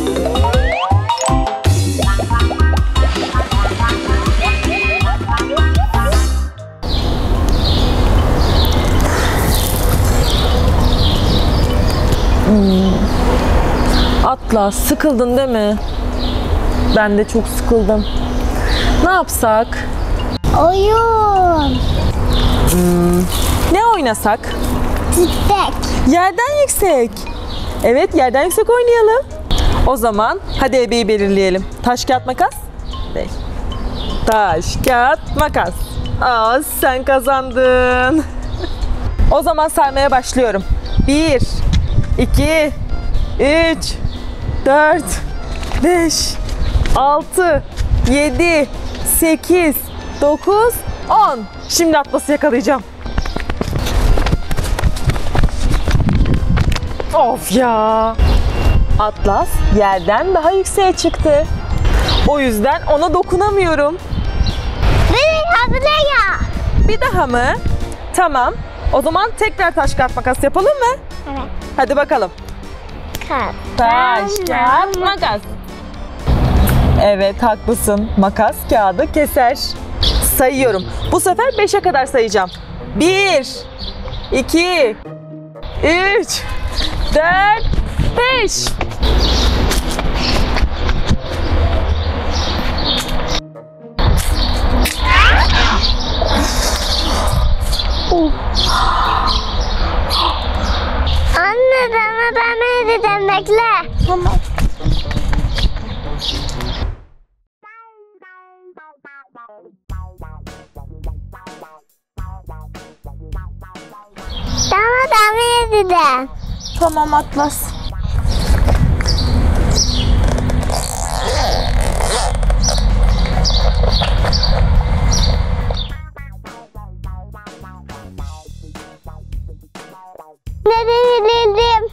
Atlas, sıkıldın değil mi? Ben de çok sıkıldım. Ne yapsak? Oyun. Ne oynasak? Yüksek. Yerden yüksek. Evet, yerden yüksek oynayalım. O zaman hadi ebeyi belirleyelim. Taş, kağıt, makas? Değil. Taş, kağıt, makas. Aa, sen kazandın. O zaman saymaya başlıyorum. 1, 2, 3, 4, 5, 6, 7, 8, 9, 10. Şimdi Atlas'ı yakalayacağım. Of ya! Atlas yerden daha yükseğe çıktı. O yüzden ona dokunamıyorum. Bir daha mı? Tamam. O zaman tekrar taş kağıt makas yapalım mı? Evet. Hadi bakalım. Taş kağıt makas. Evet, haklısın. Makas kağıdı keser. Sayıyorum. Bu sefer 5'e kadar sayacağım. 1, 2, 3, 4, 5. Anne ben edeceğim, bekle. Tamam. Ben edeceğim. Tamam Atlas. Ne dedim?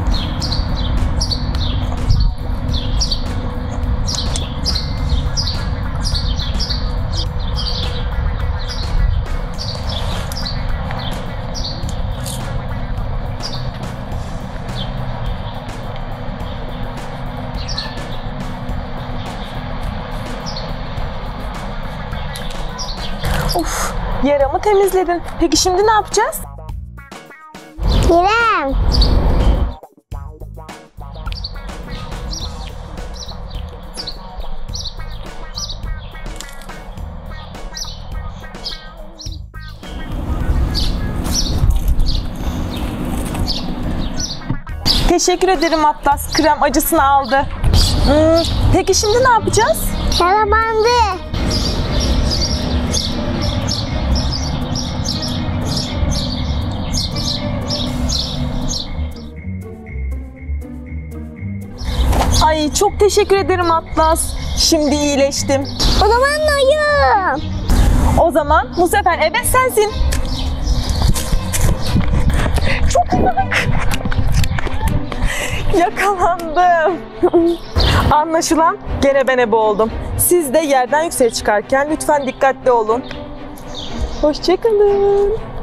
Of, yaramı temizledin. Peki şimdi ne yapacağız? İrem. Teşekkür ederim Atlas. Krem acısını aldı. Peki şimdi ne yapacağız? Yaramandı. Ay, çok teşekkür ederim Atlas. Şimdi iyileştim. O zaman oyun. O zaman bu sefer ebe sensin. Çok uzak. Yakalandım. Anlaşılan gene ben ebe oldum. Siz de yerden yükseğe çıkarken lütfen dikkatli olun. Hoşça kalın.